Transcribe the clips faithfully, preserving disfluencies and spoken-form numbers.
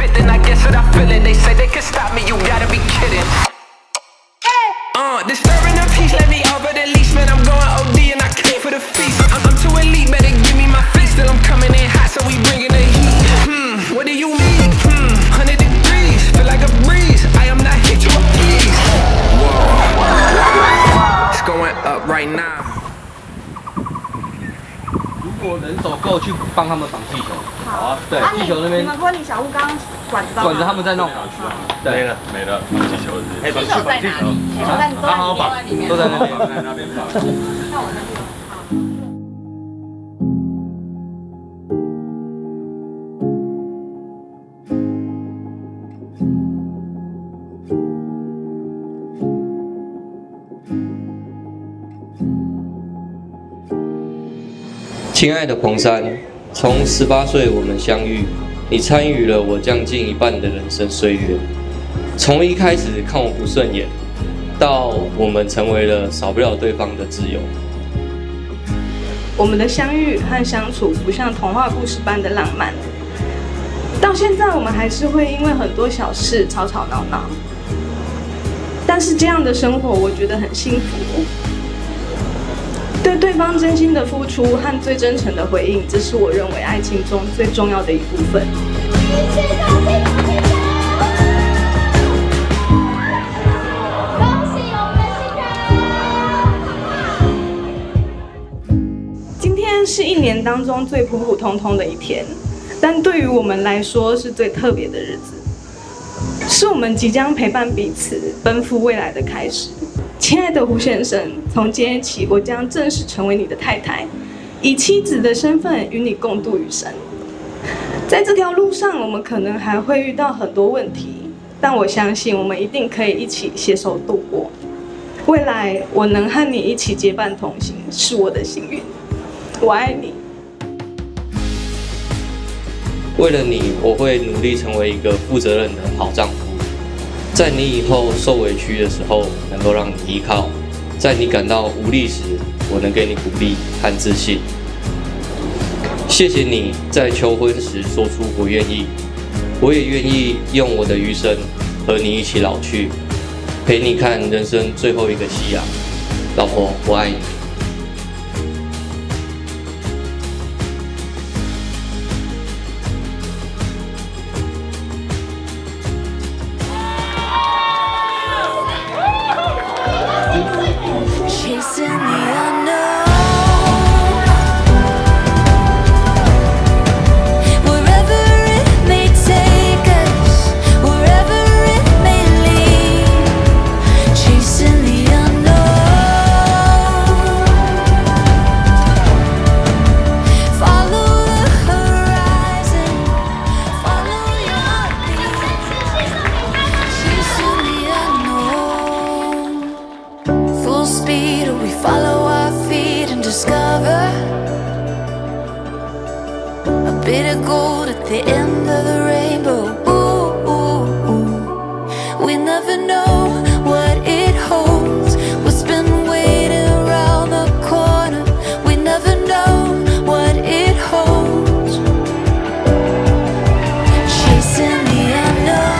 fit, then I guess that I feel it. They say they can stop me, you gotta be kidding. Uh, disturbing the peace, let me out, but at least, man, I'm going O D and I came for the feast. I'm, I'm too elite, better give me my feet. Still I'm coming in hot, so we bringing the heat. Hmm, what do you mean? Hmm, one hundred degrees, feel like a breeze. I am not hit to a piece. Whoa, it's going up right now. 如果人手够，去帮他们绑气球。好啊，对， 啊、 气球那边。 你们婚礼小屋刚刚管子到管子他们在弄。对，没了没了，绑气球是。哎，绑气球在哪里？ 气球在你好好绑，都在那边，在那边绑。 那我那边。 亲爱的彭珊，从十八岁我们相遇，你参与了我将近一半的人生岁月。从一开始看我不顺眼，到我们成为了少不了对方的挚友。 我们的相遇和相处不像童话故事般的浪漫，到现在我们还是会因为很多小事吵吵闹闹。但是这样的生活，我觉得很幸福。 对对方真心的付出和最真诚的回应，这是我认为爱情中最重要的一部分。今天是一年当中最普普通通的一天，但对于我们来说是最特别的日子，是我们即将陪伴彼此奔赴未来的开始。 亲爱的胡先生，从今天起，我将正式成为你的太太，以妻子的身份与你共度余生。在这条路上，我们可能还会遇到很多问题，但我相信我们一定可以一起携手度过。未来，我能和你一起结伴同行，是我的幸运。我爱你。 为了你，我会努力成为一个负责任的好丈夫。 在你以后受委屈的时候，能够让你依靠；在你感到无力时，我能给你鼓励和自信。谢谢你在求婚时说出“我愿意”，我也愿意用我的余生和你一起老去，陪你看人生最后一个夕阳。老婆，我爱你。 Bit of gold at the end of the rainbow. Ooh, ooh, ooh. We never know what it holds. What's been waiting around the corner. We never know what it holds. Chasing the unknown.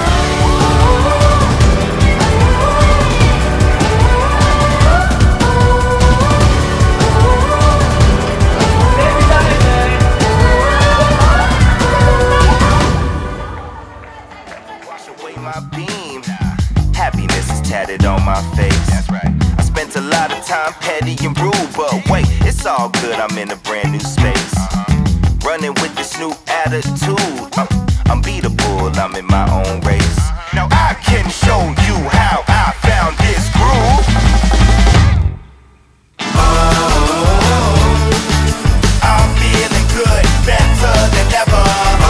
Tatted on my face. That's right. I spent a lot of time petty and rude, but wait, it's all good. I'm in a brand new space. Uh-huh. Running with this new attitude. I'm unbeatable. I'm in my own race. Now I can show you how I found this groove. Oh, I'm feeling good, better than ever.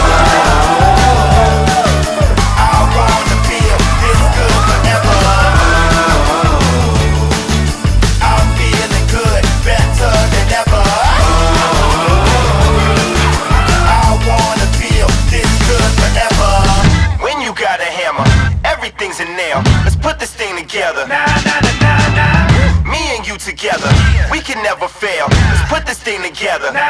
Let's put this thing together. Nah, nah, nah, nah, nah. Me and you together, we can never fail. Let's put this thing together. Nah,